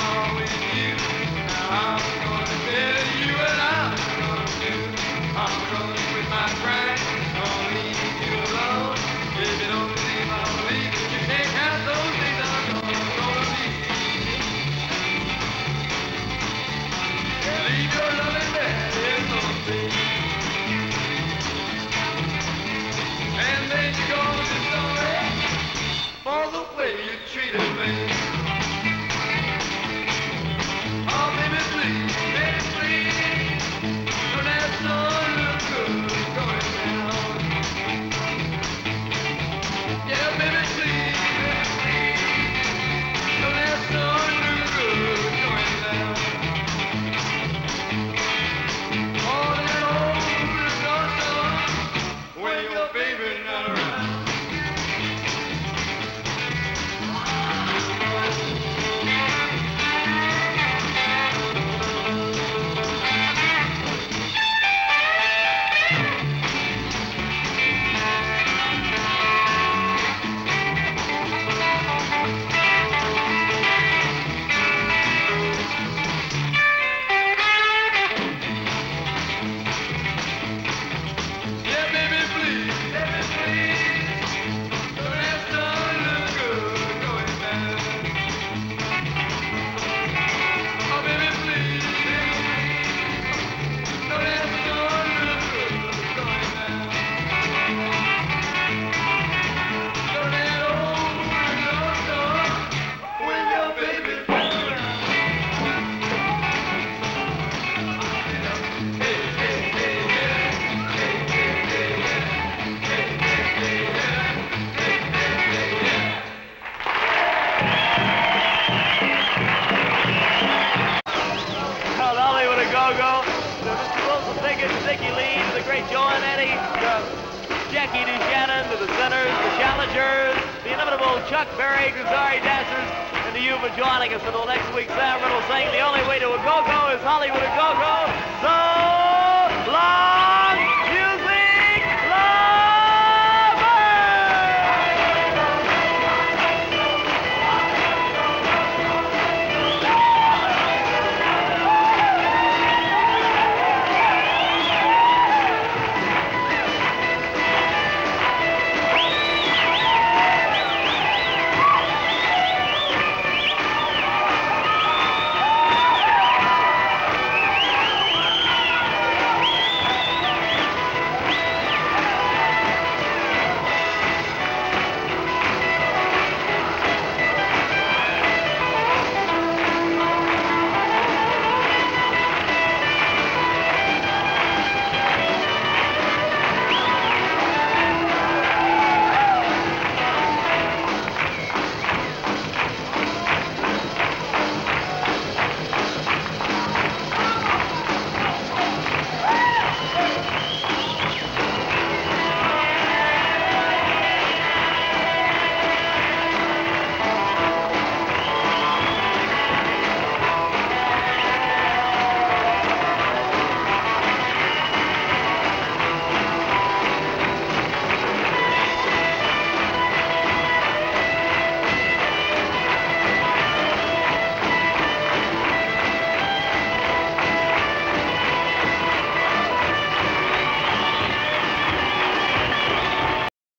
all with you. Now I'm gonna tell you what I'm gonna do. I'm gonna quit my crying, gonna leave you alone. If you don't believe I believe, you can't have those things I'm gonna leave. Leave your loving there, baby. And then you're gonna be sorry for the way you treated me. Oh, baby, please, don't that sun look good going down. Yeah, baby, please, don't that sun look good going down. Oh, that old sun, when your baby's not around. Jackie DeShannon to the centers, the challengers, the inimitable Chuck Berry, Guzari Dancers, and to you for joining us until next week. Sam Riddle saying the only way to a go-go is Hollywood a go-go. So long!